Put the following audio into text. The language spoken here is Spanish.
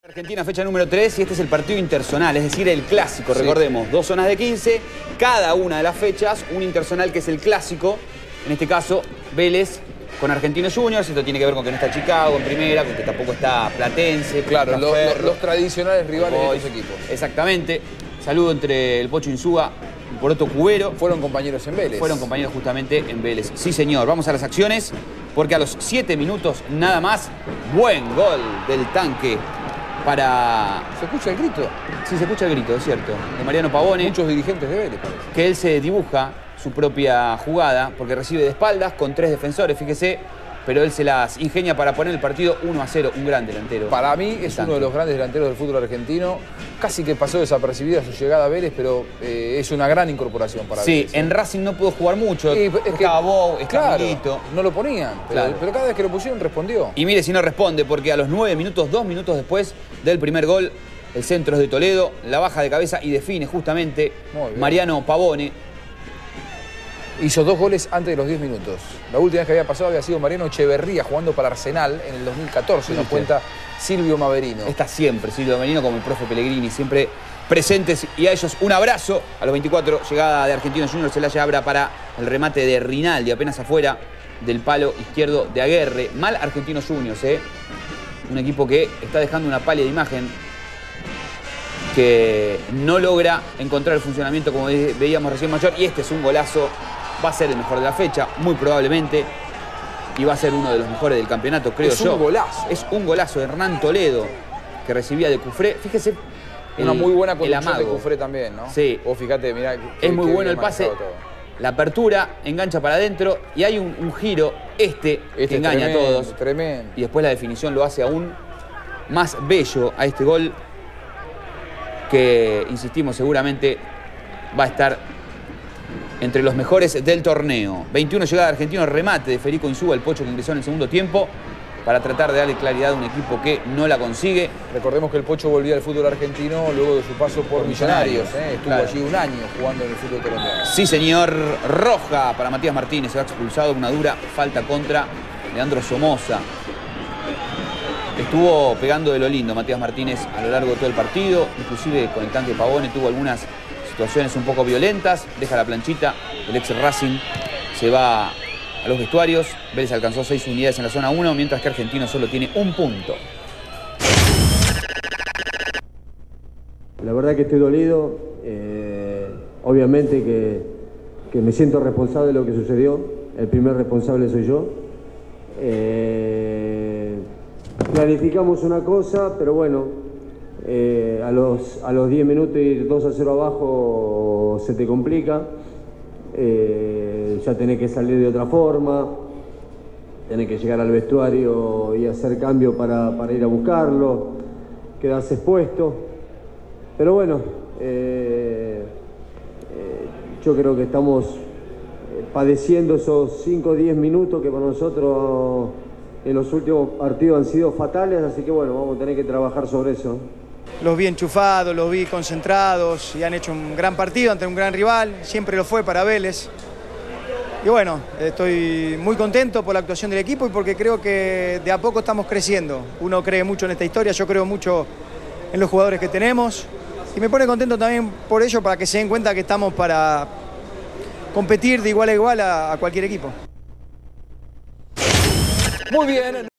Argentina, fecha número 3, y este es el partido interzonal, es decir, el clásico, sí. Recordemos, 2 zonas de 15, cada una de las fechas, un interzonal que es el clásico, en este caso, Vélez con Argentinos Juniors. Esto tiene que ver con que no está Chicago en primera, con que tampoco está Platense. Claro, los tradicionales rivales de estos equipos. Exactamente. Saludo entre el Pocho Insúa y Poroto Cubero. Fueron compañeros en Vélez. Fueron compañeros justamente en Vélez. Sí, señor. Vamos a las acciones, porque a los 7 minutos nada más, buen gol del tanque para... ¿Se escucha el grito? Sí, se escucha el grito, es cierto. De Mariano Pavone. Muchos dirigentes de Vélez, parece. Que él se dibuja su propia jugada, porque recibe de espaldas con 3 defensores, fíjese, pero él se las ingenia para poner el partido 1-0, un gran delantero. Para mí es uno de los grandes delanteros del fútbol argentino. Casi que pasó desapercibida su llegada a Vélez, pero es una gran incorporación para Vélez. Sí, en Racing no pudo jugar mucho. Estaba Bow, claro, no lo ponían, pero cada vez que lo pusieron respondió. Y mire si no responde, porque a los 9 minutos, 2 minutos después del primer gol, el centro es de Toledo, la baja de cabeza y define justamente Mariano Pavone. Hizo 2 goles antes de los 10 minutos. La última vez que había pasado había sido Mariano Echeverría jugando para Arsenal en el 2014, nos cuenta Silvio Maverino. Está siempre Silvio Maverino, como el profe Pellegrini, siempre presentes, y a ellos un abrazo. A los 24, llegada de Argentinos Juniors, Celaya Abra para el remate de Rinaldi, apenas afuera del palo izquierdo de Aguerre. Mal Argentinos Juniors, un equipo que está dejando una pálida imagen, que no logra encontrar el funcionamiento como veíamos recién Mayor, y este es un golazo. Va a ser el mejor de la fecha, muy probablemente, y va a ser uno de los mejores del campeonato, creo yo. Es un golazo. Es un golazo de Hernán Toledo, que recibía de Cufré. Fíjese, una muy buena conducción de Cufré también, ¿no? Sí. Vos fíjate, mirá. Es muy bueno el pase, la apertura, engancha para adentro, y hay un giro, que engaña a todos. Tremendo. Y después la definición lo hace aún más bello a este gol, que, insistimos, seguramente va a estar entre los mejores del torneo. 21 llegada de Argentinos, remate de Federico Insúa, el Pocho, que ingresó en el segundo tiempo para tratar de darle claridad a un equipo que no la consigue. Recordemos que el Pocho volvía al fútbol argentino luego de su paso por Millonarios. Estuvo allí un año jugando en el fútbol colombiano. Sí, señor. Roja para Matías Martínez. Se va expulsado, una dura falta contra Leandro Somoza. Estuvo pegando de lo lindo Matías Martínez a lo largo de todo el partido, inclusive con el tanque Pavone tuvo algunas situaciones un poco violentas, deja la planchita, el ex Racing se va a los vestuarios. Vélez alcanzó 6 unidades en la zona 1, mientras que Argentino solo tiene 1 punto. La verdad que estoy dolido, obviamente que me siento responsable de lo que sucedió, el primer responsable soy yo. Clarificamos una cosa, pero bueno, a los 10 minutos ir 2-0 abajo se te complica, ya tenés que salir de otra forma, tenés que llegar al vestuario y hacer cambio para ir a buscarlo, quedás expuesto, pero bueno, yo creo que estamos padeciendo esos 5 o 10 minutos que para nosotros en los últimos partidos han sido fatales, así que bueno, vamos a tener que trabajar sobre eso. Los vi enchufados, los vi concentrados y han hecho un gran partido ante un gran rival, siempre lo fue para Vélez. Y bueno, estoy muy contento por la actuación del equipo y porque creo que de a poco estamos creciendo. Uno cree mucho en esta historia, yo creo mucho en los jugadores que tenemos y me pone contento también por ello, para que se den cuenta que estamos para competir de igual a igual a cualquier equipo. Muy bien.